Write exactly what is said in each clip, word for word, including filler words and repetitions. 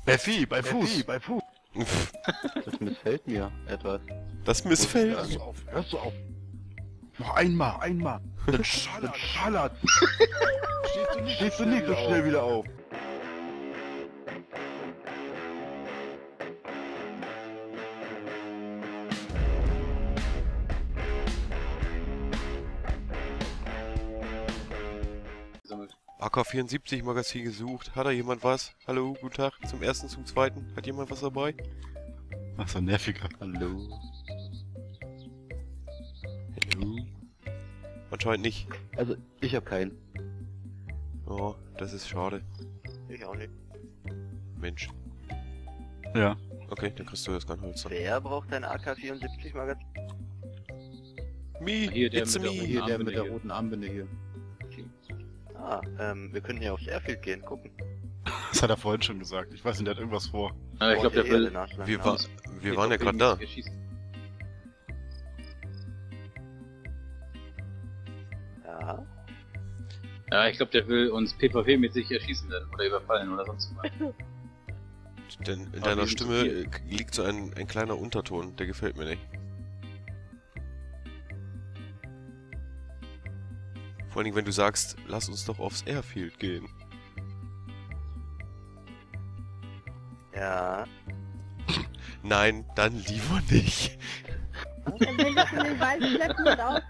Bei Vieh, bei Fuß, bei Fuß. Das missfällt mir etwas. Das missfällt. Hörst du auf, hörst du auf. Noch einmal, einmal. Dann schallert, schallert. Stehst du nicht, Stehst du nicht so schnell wieder auf. A K vierundsiebzig Magazin gesucht. Hat da jemand was? Hallo, guten Tag. Zum ersten, zum zweiten. Hat jemand was dabei? Ach so, nerviger. Hallo. Hallo. Anscheinend nicht. Also, ich habe keinen. Oh, das ist schade. Ich auch nicht. Mensch. Ja. Okay, dann kriegst du das Holz. Wer braucht ein A K vierundsiebzig Magazin? Me, Hier, der it's mit der me. roten Hier, der Armbinde mit der hier. roten Armbinde hier. Ah, ähm, wir können hier aufs Airfield gehen, gucken. Das hat er vorhin schon gesagt. Ich weiß nicht, der hat irgendwas vor. Ja, ich glaube, der will... Wir, wa wir waren ja gerade da. Ja. Ja, ich glaube, der will uns P V W-mäßig erschießen dann, oder überfallen oder sonst was. Denn in Aber deiner wir sind zu Stimme viel. äh, liegt so ein, ein kleiner Unterton, der gefällt mir nicht. Vor allen Dingen, wenn du sagst, lass uns doch aufs Airfield gehen. Ja. Nein, dann lieber nicht. Er will doch in den Wald schleppen und auf.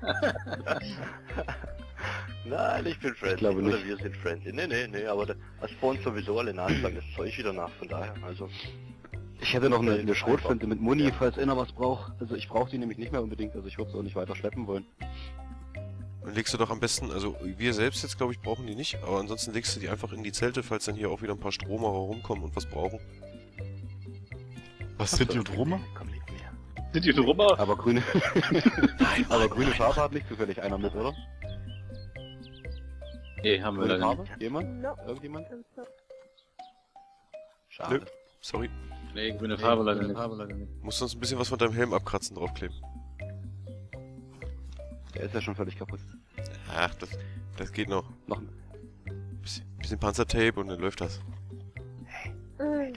Nein, ich bin friendly. glaube Oder nicht. wir sind friendly. Nee, nee, nee, aber da, was vor uns sowieso alle nachschlagen, das Zeug wieder nach, von daher, also. Ich hätte noch eine, eine Einfach. Schrotflinte mit Muni, Ja. falls einer was braucht. Also ich brauche die nämlich nicht mehr unbedingt, also ich würde es auch nicht weiter schleppen wollen. Dann legst du doch am besten, also wir selbst jetzt glaube ich brauchen die nicht, aber ansonsten legst du die einfach in die Zelte, falls dann hier auch wieder ein paar Stromer rumkommen und was brauchen. Was sind die und Roma? Komm, leg mir. Sind die drüber? Aber grüne, Nein, aber grüne Farbe hat nicht zufällig einer mit, oder? Nee, haben wir Grüne leider Farbe? nicht. Jemand? No. Irgendjemand? Nö. Schade. Sorry. Nee, grüne Farbe leider nicht. Farbe leider nicht. Musst uns ein bisschen was von deinem Helm abkratzen, draufkleben. Der ist ja schon völlig kaputt. Ach, das, das geht noch. Noch ein Bisschen, bisschen Panzertape und dann läuft das. Äh,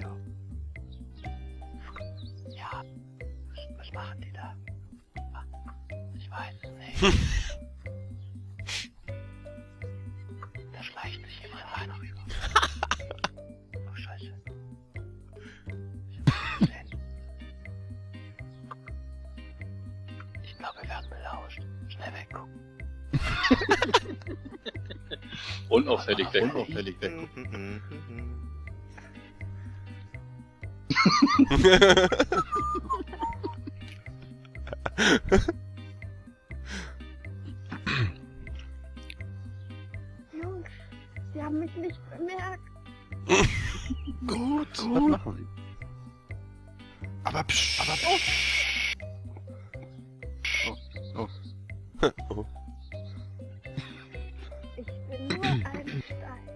Ja. Was, was machen die da? Ich weiß es nicht. Da schleicht sich jemand einer rüber. Oh, scheiße. Ich hab's gesehen. Ich glaube, wir werden belauscht. Schnell weggucken. Unauffällig weg. unauffällig weg. Jungs, sie haben mich nicht bemerkt. Gut, Was gut. machen Sie? Aber psch, aber psch. Oh. Ich bin nur ein Stein.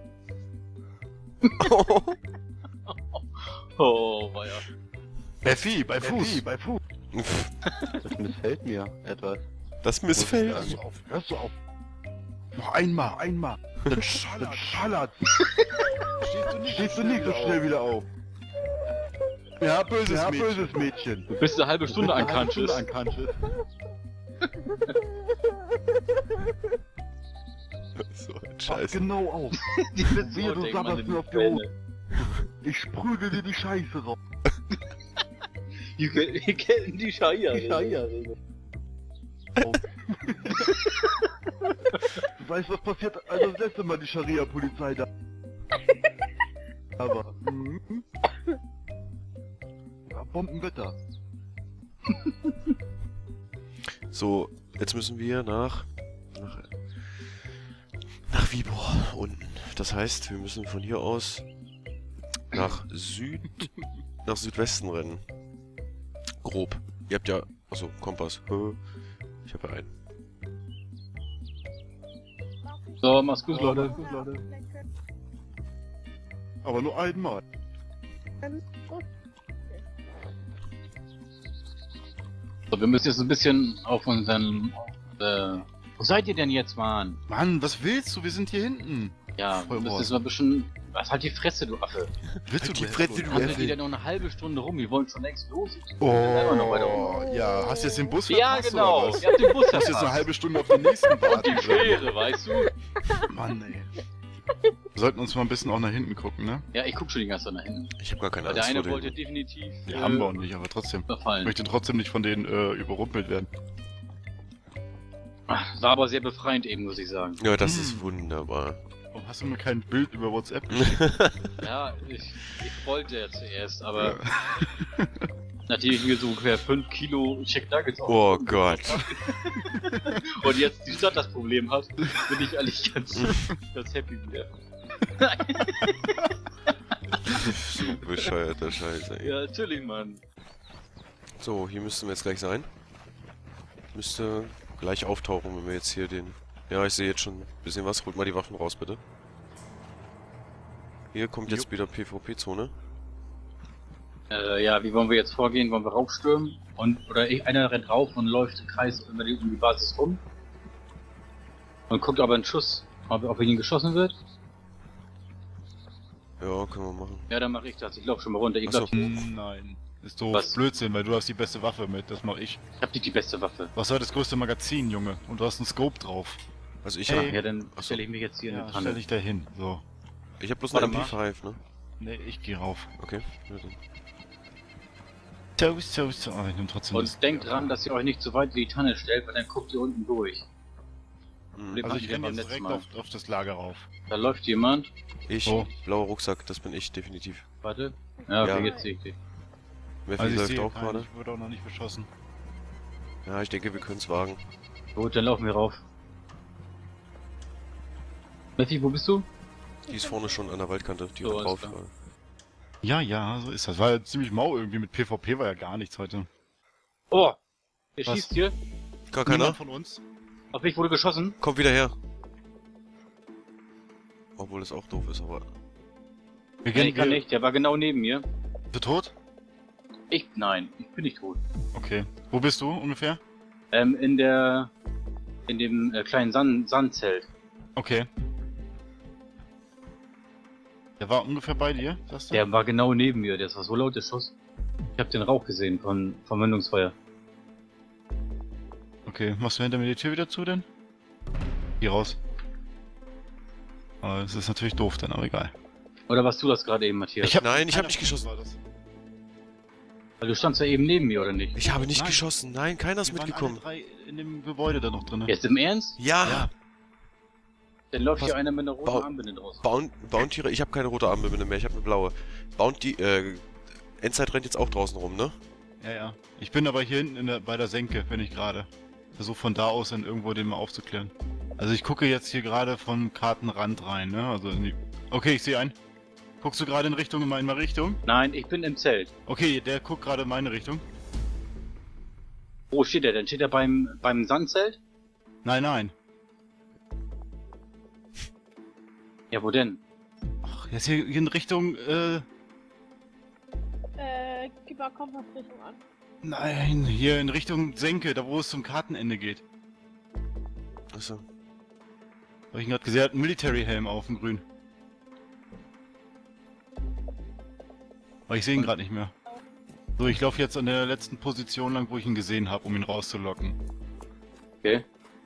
Oh, war ja. Bei Vieh, bei Fuß, bei Fuß. Das missfällt mir etwas. Das missfällt. Hörst du auf, hörst du auf. Noch einmal, einmal. Dann schallert, schallert. Stehst du nicht, Stehst du nicht so schnell wieder auf. Ja, böses ja, Mädchen. böses Mädchen. Du bist eine halbe Stunde Eine halbe unconscious. Stunde unconscious. So ein Pass Scheiße. genau auf. Die bist Wie du sabberst mir auf die Hose. Ich sprügel dir die Scheiße raus. Wir kennen die Schaia. Du weißt, was passiert, als das letzte Mal die Scharia-Polizei da. Aber. Mhm. Ja, Bombenwetter. So, jetzt müssen wir nach... nach... nach Viborg unten. Das heißt, wir müssen von hier aus nach Süd... nach Südwesten rennen. Grob. Ihr habt ja... achso, Kompass. Hä? Ich habe ja einen. So, mach's gut, Leute. Aber nur einmal. Ganz gut. So, wir müssen jetzt ein bisschen auf unseren... Äh, wo seid ihr denn jetzt, Mann? Mann, was willst du? Wir sind hier hinten. Ja, wir Voll müssen Mord. jetzt mal ein bisschen... Was halt die Fresse, du Affe? Willst Halt du die Fresse, du Haben die denn noch eine halbe Stunde rum? Wir wollen schon längst los. Immer noch weiter rum. Oh, ja, hast du jetzt den Bus Ja, verpasst, genau. oder was? Ich hab den Bus Du hast jetzt eine verpasst. halbe Stunde auf den nächsten Und warten. die Fähre, weißt du? Mann, ey. Wir sollten uns mal ein bisschen auch nach hinten gucken, ne? Ja, ich guck schon die ganze Zeit nach hinten. Ich habe gar keine Weil der Angst eine vor wollte denen. definitiv Die äh, haben wir auch nicht, aber trotzdem. Ich überfallen. möchte trotzdem nicht von denen äh, überrumpelt werden. Ach, war aber sehr befreiend eben, muss ich sagen. Ja, das Hm. ist wunderbar. Warum hast du mir kein Bild über WhatsApp geschickt? Ja, ich, ich wollte ja zuerst, aber nachdem ich mir so ungefähr fünf Kilo Chick Nuggets auf Oh Gott. und jetzt die Stadt das Problem hat, bin ich eigentlich ganz, ganz happy wieder. So bescheuerter Scheiß, ey. Ja, natürlich, Mann. So, hier müssten wir jetzt gleich sein. Müsste gleich auftauchen, wenn wir jetzt hier den... Ja, ich sehe jetzt schon ein bisschen was. Holt mal die Waffen raus, bitte. Hier kommt jetzt wieder PvP-Zone. Äh, ja, wie wollen wir jetzt vorgehen? Wollen wir raufstürmen? Und, oder ich, einer rennt rauf und läuft im Kreis immer die, um die Basis rum. Und guckt aber einen Schuss, ob, ob in ihn geschossen wird. Ja, können wir machen. Ja, dann mache ich das. Ich laufe schon mal runter. Ich, Ach so. glaub, ich Hm, Nein. Ist doof. Was? Blödsinn, weil du hast die beste Waffe mit. Das mach ich. hab nicht die beste Waffe. Du hast heute das größte Magazin, Junge. Und du hast einen Scope drauf. Also ich Hey. hab, Ja, dann Ach so. stelle ich mich jetzt hier in Ja, die stell Pfanne. dich da hin. So. ich hab bloß Warte eine mal. M P fünf, ne? Nee, ich geh rauf. Okay. Ja, dann. So, so, so. Aber ich nehm trotzdem das. Und denkt dran, dass ihr euch nicht zu weit in die Tanne stellt, weil dann guckt ihr unten durch. Hm. Problem Also hatten ich wir renn beim jetzt letzten direkt Mal. auf, auf das Lager rauf. Da läuft jemand. Ich, Oh. blauer Rucksack, das bin ich definitiv. Warte. Ja, okay, Ja. jetzt sehe ich dich. Wer Also viel ich läuft sehe auch keinen, gerade. ich wurde auch noch nicht beschossen. Ja, ich denke, wir können es wagen. Gut, dann laufen wir rauf. Messi, wo bist du? Die ist vorne schon an der Waldkante, die So, so, drauf. alles klar. Ja, ja, so ist das. War ja ziemlich mau irgendwie. Mit PvP war ja gar nichts heute. Oh! Wer Was? schießt hier? Gar keiner? Niemand von uns? Auf mich wurde geschossen. Kommt wieder her. Obwohl es auch doof ist, aber... Wir Ja, gehen, ich kann wir- nicht, der war genau neben mir. Bist du tot? Ich, nein, ich bin nicht tot. Okay. Wo bist du ungefähr? Ähm, in der, in dem äh, kleinen Sand Sandzelt. Okay. Der war ungefähr bei dir, sagst du? Der war genau neben mir, das war so laut der Schuss. Ich hab den Rauch gesehen von, vom Mündungsfeuer. Okay, machst du hinter mir die Tür wieder zu denn? Hier raus. Aber das ist natürlich doof dann, aber egal. Oder warst du das gerade eben, Matthias? Ich hab, Nein, ich hab Einer nicht von uns geschossen. war das. Weil du standst ja eben neben mir, oder nicht? Ich habe nicht Nein. geschossen. Nein, keiner ist Wir waren mitgekommen. alle drei in dem Gebäude da noch drin. Jetzt im Ernst? Ja, Ja. Dann läuft Was? hier einer mit einer roten Bau- Armbinde draußen. Bound, Bounty, ich habe keine rote Armbinde mehr, ich habe eine blaue. Bounty, äh, Endzeit rennt jetzt auch draußen rum, ne? Ja, ja. Ich bin aber hier hinten in der, bei der Senke, bin ich gerade. Versuche von da aus dann irgendwo den mal aufzuklären. Also ich gucke jetzt hier gerade vom Kartenrand rein, ne? Also in die... Okay, ich sehe einen. Guckst du gerade in Richtung, in meine Richtung? Nein, ich bin im Zelt. Okay, der guckt gerade in meine Richtung. Wo steht er denn? Steht er beim, beim Sandzelt? Nein, nein. Ja, wo denn? Ach, jetzt hier in Richtung, äh... Äh, gib mal Kompassrichtung an. Nein, hier in Richtung Senke, da wo es zum Kartenende geht. Achso. Hab ich ihn gerade gesehen, er hat einen Military-Helm auf dem Grün. Aber ich sehe ihn gerade nicht mehr. So, ich laufe jetzt an der letzten Position lang, wo ich ihn gesehen habe, um ihn rauszulocken. Okay.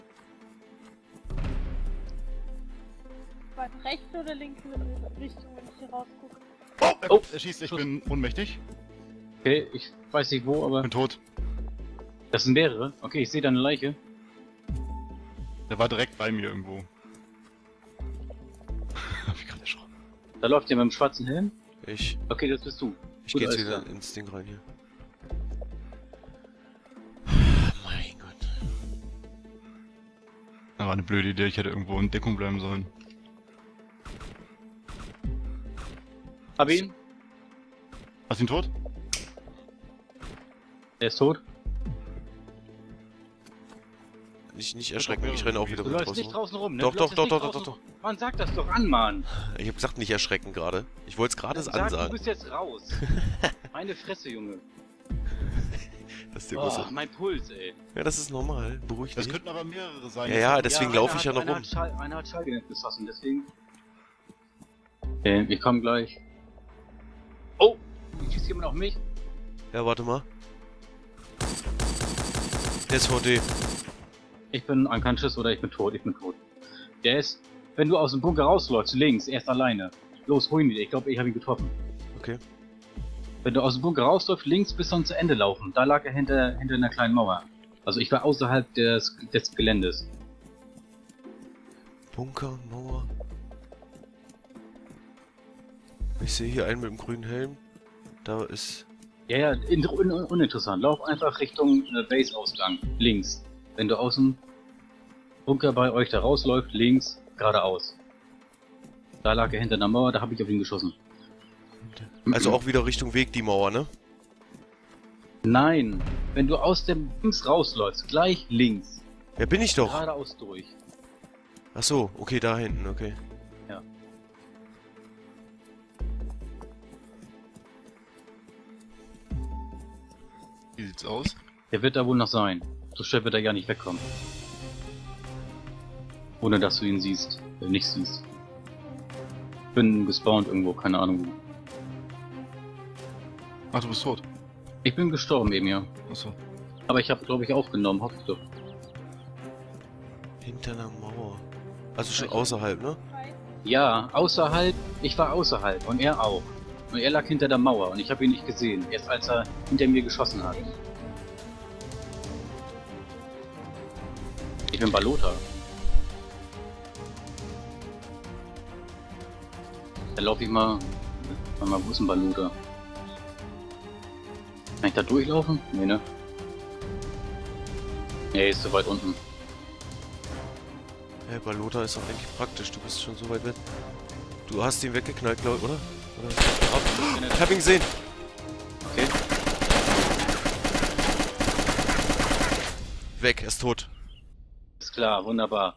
Weit rechts oder links Richtung, wenn ich hier rausgucke? Oh, er, Oh, er schießt, ich Schuss. bin ohnmächtig. Okay, ich weiß nicht wo, aber Bin tot. das sind mehrere. Okay, ich sehe da eine Leiche. Der war direkt bei mir irgendwo. Hab ich gerade erschrocken. Da läuft der mit dem schwarzen Helm. Ich, Okay, das bist du. ich Gut, gehe jetzt alles wieder klar. ins Ding rein hier. Mein Gott. Das war eine blöde Idee, ich hätte irgendwo in Deckung bleiben sollen. Hab ihn. Hast du ihn tot? Der ist tot. Nicht, nicht erschrecken, ich renne auch wieder Du von läufst draußen nicht rum. draußen rum, ne? Doch, Du doch, läufst doch, jetzt doch, nicht doch, draußen rum. Mann, sag das doch an, Mann. Ich hab gesagt, nicht erschrecken gerade. Ich wollte es gerade Sag, du ansagen. bist jetzt raus. Meine Fresse, Junge. Das ist der Oh, Busse. mein Puls, ey. Ja, das ist normal. Beruhig Das dich. könnten aber mehrere sein. Ja, ja, deswegen einer laufe ich ja hat- noch einer rum. Hat Schall, einer hat Schallgelenk geschossen, deswegen. Äh, wir kommen gleich. Oh! Schießt jemand auf mich? Ja, warte mal. S V D. Ich bin unconscious oder ich bin tot, ich bin tot. Der ist, wenn du aus dem Bunker rausläufst, links, erst alleine. Los, hol ihn wieder, ich glaube, ich habe ihn getroffen. Okay. Wenn du aus dem Bunker rausläufst, links bis dann zu Ende laufen. Da lag er hinter, hinter einer kleinen Mauer. Also ich war außerhalb des, des Geländes. Bunker, Mauer. Ich sehe hier einen mit dem grünen Helm. Da ist... Ja, ja, in, un, uninteressant. Lauf einfach Richtung äh, Base-Ausgang, links. Wenn du aus dem Bunker bei euch da rausläuft, links, geradeaus. Da lag er hinter einer Mauer, da habe ich auf ihn geschossen. Also auch wieder Richtung Weg, die Mauer, ne? Nein, wenn du aus dem links rausläufst, gleich links. Ja, bin ich doch. Geradeaus durch. Ach so, okay, da hinten, okay. Ja. Wie sieht's aus? Der wird da wohl noch sein. So schnell wird er ja nicht wegkommen. Ohne dass du ihn siehst, äh, nicht siehst. Ich bin gespawnt irgendwo, keine Ahnung wo. Ach, du bist tot. Ich bin gestorben eben, ja. Achso. Aber ich habe, glaube ich, aufgenommen, hoffe ich doch. Hinter einer Mauer. Also schon außerhalb, ne? Ja, außerhalb, ich war außerhalb und er auch. Und er lag hinter der Mauer und ich habe ihn nicht gesehen, erst als er hinter mir geschossen hat. Ich bin Balota. Dann laufe ich mal... Warte mal, wo ist ein Balota? Kann ich da durchlaufen? Nee, ne? Nee, ist zu weit unten. Hey, Balota ist doch eigentlich praktisch, du bist schon so weit weg. Du hast ihn weggeknallt, glaub ich, oder? oder? Oh, ich hab ihn gesehen! Okay. Weg, er ist tot. Ist klar, wunderbar.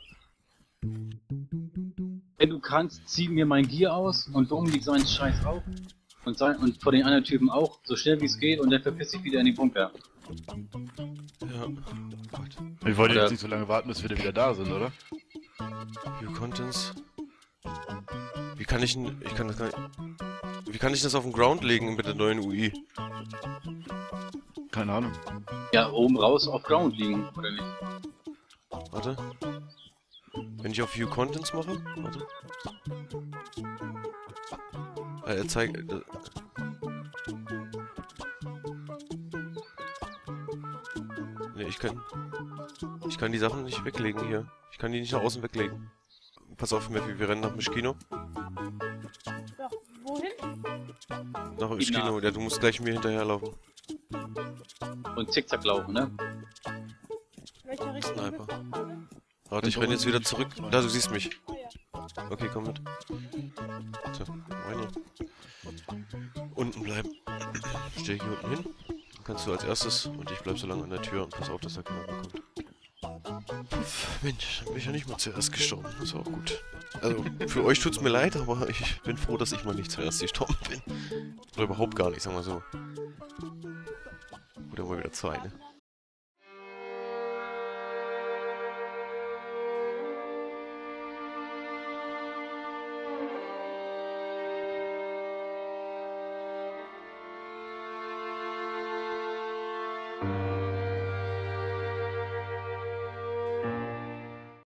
Wenn du kannst, zieh mir mein Gear aus und beunglick seinen Scheiß auch. Und, sein, und vor den anderen Typen auch, so schnell wie es geht und dann verpiss dich wieder in den Bunker. Ja. Gott. Ich wollte Oder- jetzt nicht so lange warten, bis wir wieder da sind, oder? View Contents. Wie kann ich denn... Ich kann das gar nicht... Wie kann ich das auf den Ground legen mit der neuen U I? Keine Ahnung. Ja, oben raus auf Ground liegen, oder nicht? Warte. Wenn ich auf View Contents mache? Warte. Ah, er zeigt... Äh, ne, ich kann... Ich kann die Sachen nicht weglegen hier. Ich kann die nicht nach außen weglegen. Pass auf, Mephi, wir rennen nach Mischkino. Doch, wohin? Nach Mischkino, ja, du musst gleich mir hinterherlaufen. Und zickzack laufen, ne? Welche Richtung Sniper. bist du gerade? Warte, ich renne jetzt wieder zurück. Da, du siehst mich. Oh ja. Okay, komm mit. So, meine. Unten bleiben. Steh hier unten hin. Dann kannst du als erstes und ich bleib so lange an der Tür und pass auf, dass da keiner kommt. Mensch, dann bin ich ja nicht mal zuerst gestorben. Das ist auch gut. Also, für euch tut's mir leid, aber ich bin froh, dass ich mal nicht zuerst gestorben bin. Oder überhaupt gar nicht, sagen wir so. Oder mal wieder zwei, ne?